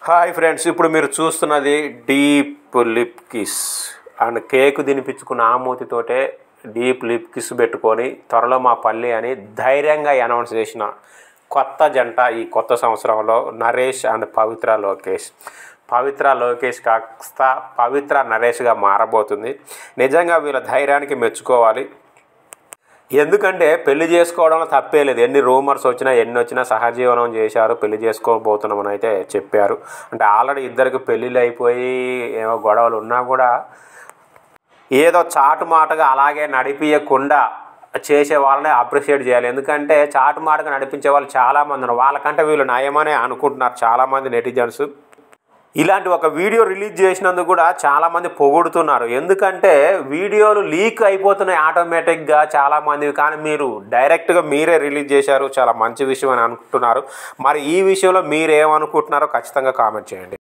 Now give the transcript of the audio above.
Hi friends, ఇప్పుడు మీరు చూస్తున్నది deep lip kiss and cake తినిపించుకున్న ఆమూతితోటే డీప్ లిప్ కిస్ పెట్టుకొని త్వరలో మా పల్లి అని ధైర్యంగా అనౌన్స్ చేసిన కొత్త జంట ఈ కొత్త సంవత్సరంలో నరేష్ అండ్ పవిత్ర లోకేష్ కాస్త పవిత్ర నరేష్గా మారబోతుంది. నిజంగా వీళ్ళ ధైర్యానికి మెచ్చుకోవాలి. ఎందుకంటే పెళ్లి చేసుకోవడంలో తప్పే లేదు. ఎన్ని రూమర్స్ వచ్చినా ఎన్ని వచ్చినా సహజీవనం చేశారు, పెళ్లి చేసుకోబోతున్నామని అయితే చెప్పారు. అంటే ఆల్రెడీ ఇద్దరికి పెళ్ళిళ్ళు అయిపోయి ఏమో గొడవలు ఉన్నా కూడా ఏదో చాటు మాటగా అలాగే నడిపించకుండా చేసే వాళ్ళని అప్రిషియేట్ చేయాలి. ఎందుకంటే చాటు మాటగా నడిపించే వాళ్ళు చాలామంది ఉన్నారు. వాళ్ళకంటే వీళ్ళు నయమనే అనుకుంటున్నారు చాలామంది నెటిజన్స్. ఇలాంటి ఒక వీడియో రిలీజ్ చేసినందుకు కూడా చాలామంది పొగుడుతున్నారు. ఎందుకంటే వీడియోలు లీక్ అయిపోతున్నాయి ఆటోమేటిక్గా చాలామంది, కానీ మీరు డైరెక్ట్గా మీరే రిలీజ్ చేశారు, చాలా మంచి విషయం అని అనుకుంటున్నారు. మరి ఈ విషయంలో మీరేమనుకుంటున్నారో ఖచ్చితంగా కామెంట్ చేయండి.